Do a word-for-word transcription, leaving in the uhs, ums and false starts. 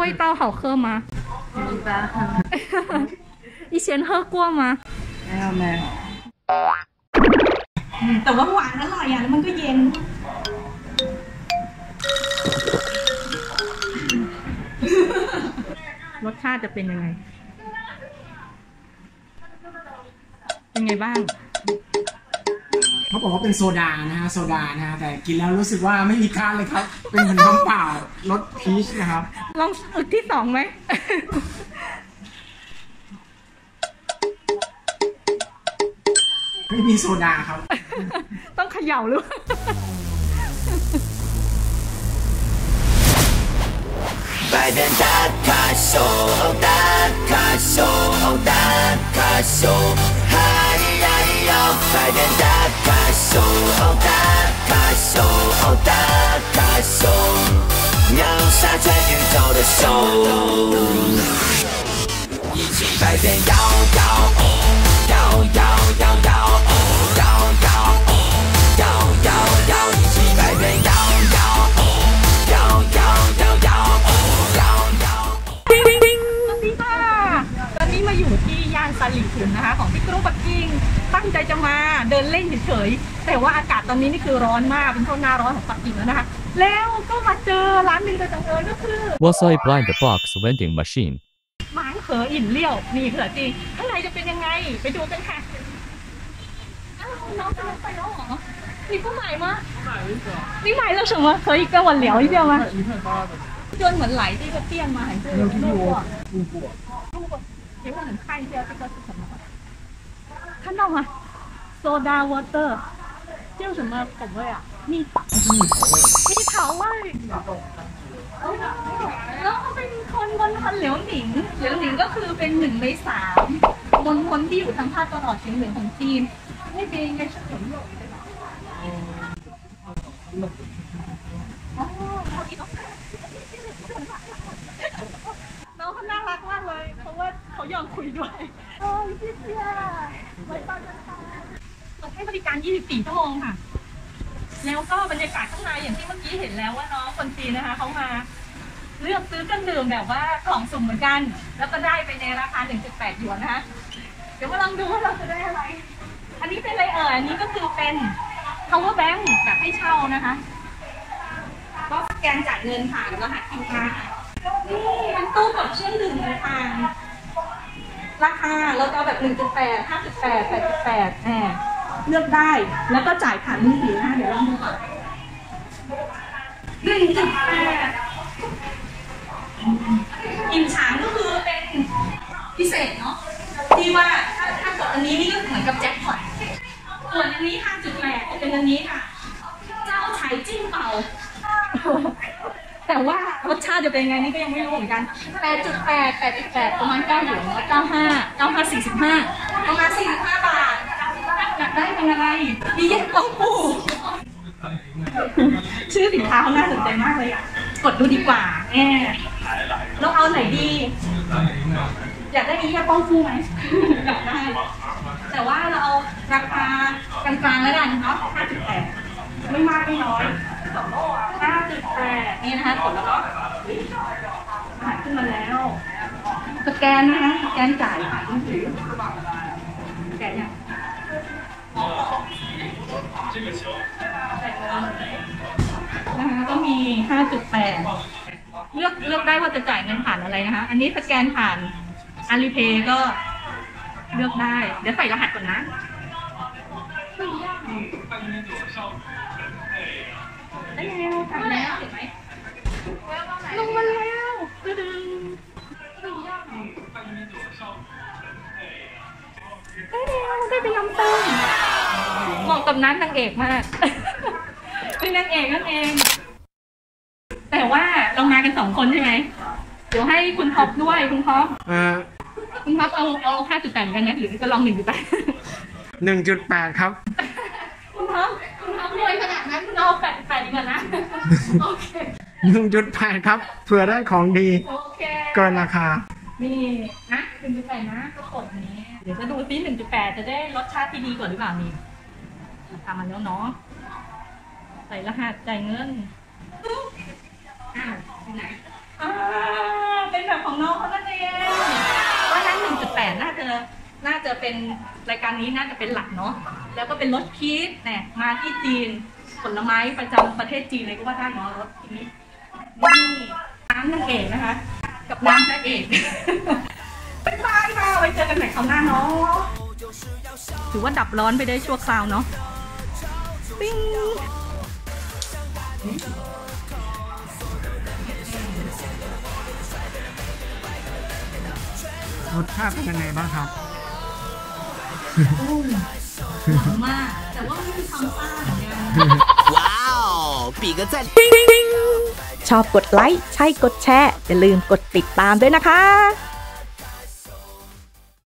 味道好喝吗？ 一般。 以前喝过吗？ 没有没有。แต่ว่าหวานอร่อยอ่ะแล้วมันก็เย็นรสชาติจะเป็นยังไงเป็นไงบ้างเขาบอกว่าเป็นโซดานะฮะโซดานะฮะแต่กินแล้วรู้สึกว่าไม่มีค่าเลยครับเป็นเหมือนน้ำเปล่ารสพีชนะครับลองอึกที่สองไหมไม่มีโซดาครับต้องเขย่าหรือ百变大咖秀，大咖秀，大咖秀，嗨呀哟！百变大咖秀，大咖秀，大咖秀，秒杀全宇宙的秀，一起百变摇摇摇摇摇摇摇摇摇摇摇，一起百变摇摇摇摇摇摇。 ตอนนี้มาอยู่ที่ย่านซาหลี่ถุนนะคะของที่กรุงปักกิ่งตั้งใจจะมาเดินเล่นเฉยๆแต่ว่าอากาศตอนนี้นี่คือร้อนมากเป็นช่วงหน้าร้อนของปักกิ่งแล้วนะคะแล้วก็มาเจอร้านหนึ่งโดยบังเอิญก็คือ What's a blind box vending machine หมางเขออิ่นเลี้ยวนี่เขอจริงข้างในจะเป็นยังไงไปดูกันค่ะอ้าวน้องกำลังไปแล้วเหรอ你不买吗你买了什么可以跟我聊一下吗จนเหมือนไหลที่กระเตี้ยนมาเห็นไหมลูกอ่ะลูกอ่ะเดี๋ยว我们看一下这个是什么看到吗soda water 叫什么口味啊蜜蜜桃味แล้วก็เป็นคนบนพันเหลียวหนิงเหลียวหนิงก็คือเป็นหนึ่งในสามมณฑลที่อยู่ทางภาคตะวันออกเฉียงเหนือของจีนไม่เป็นไงชื่อเหลียวหนิงอ๋อเขาอีกน้องเขาน่ารักมากเลยเพราะว่าเขายอมคุยด้วยโอ้ยพี่เชียไว้ตอนนั้นค่ะเราให้บริการยี่สิบสี่ชั่วโมงค่ะแล้วก็บรรยากาศข้างในอย่างที่เมื่อกี้เห็นแล้วว่าน้องคนจีนนะคะเขามาเลือกซื้อเครื่องดื่มแบบว่ากล่องสุ่มเหมือนกันแล้วก็ได้ไปในราคา หนึ่งจุดแปด หยวนนะคะเดี๋ยวมาลองดูว่าเราจะได้อะไรอันนี้เป็นอะไรเอ่ยอันนี้ก็คือเป็น power bank แบบให้เช่านะคะก็สแกนจ่ายเงินผ่านรหัส คิว อาร์ นี่มันตู้กดเครื่องดื่มต่างๆราคาเราจะเอาแบบ หนึ่งจุดแปด ห้าจุดแปด แปดจุดแปด แหมเลือกได้แล้วก็จ่ายผ่านมือถือนะคะเดี๋ยวลองดูก่อน หนึ่งจุดแปด อินฉางก็คือเป็นพิเศษเนาะที่ว่าถ้าถ้ากดอันนี้นี่ก็เหมือนกับแจ็คพอตส่วนอันนี้ ห้าจุดแปด จะเป็นอันนี้ค่ะเจ้าไฉจิ้งเป่าแต่ว่ารสชาติจะเป็นไงนี่ก็ยังไม่รู้เหมือนกัน แปดจุดแปด แปดจุดแปด ประมาณเก้าหยวนเก้าห้า เก้าห้า สี่สิบห้าประมาณสี่สิบห้าบาทอยากได้เป็นอะไรดีเย็นโต๊ะปูชื่อสินค้าเขาน่าสนใจมากเลยอ่ะกดดูดีกว่าแหมเราเอาไหนดีอยากได้อีเยี่ยป้องฟูไหมอยากได้แต่ว่าเราเอาราคากลางๆแล้วกันเนาะ ห้าจุดแปด ไม่มากไม่น้อย ห้าจุดแปด นี่นะคะกดแล้วก็ผ่านขึ้นมาแล้วสแกนนะคะสแกนจ่ายผ่านมือถือสแกนยังนะคะก็มี ห้าจุดแปด เลือกเลือกได้ว่าจะจ่ายเงินผ่านอะไรนะคะอันนี้สแกนผ่าน Alipay ก็เลือกได้เดี๋ยวใส่รหัสก่อนนะได้แล้วทำแล้วเห็นไหมลงมาแล้วดึงได้แล้วได้ไปยำตึ้งเหมาะกับนั้นนางเอกมากเป็นนางเอกนั่นเองแต่ว่าเรามากันสองคนใช่ไหมเดี๋ยวให้คุณท็อปด้วยคุณท็อปคุณท็อปเอาเอาห้าจุดแปดกันนะหรือจะลองหนึ่งจุดแปดหนึ่งจุดแปดครับคุณท็อปคุณท็อปรวยขนาดนั้นคุณเอาแปดแปดดีกว่านะโอเคหนึ่งจุดแปดครับเผื่อได้ของดีเกินราคานี่นะหนึ่งจุดแปดนะก็กดนี้เดี๋ยวจะดูซิหนึ่งจุดแปดจะได้รสชาติที่ดีกว่าหรือเปล่านี่ทำมาแล้วเนาะใส่รหัสจ่ายเงินอ้าวไปไหนอ้าวของน้องเขานั่นเองว่านั้น หนึ่งจุดแปด น่าจะน่าจะเป็นรายการนี้น่าจะเป็นหลักเนาะแล้วก็เป็นรถพีชเนี่ยมาที่จีนผลไม้ประจำประเทศจีนเลยก็ว่าได้เนาะรถพีชนี่น้ำนางเอกนะคะ กับน้ำพระเอกบ๊ายบายค่ะไว้เจอกันใหม่คราวหน้าเนาะถือว่าดับร้อนไปได้ชั่วคราวเนาะปิ้งรสชาติเป็นยังไงบ้างครับหอมมากแต่ว่าไม่มีความซ่าเหมือนกัน哇哦，比个赞。 ชอบกดไลค์ ใช่กดแชร์ อย่าลืมกดติดตามด้วยนะคะ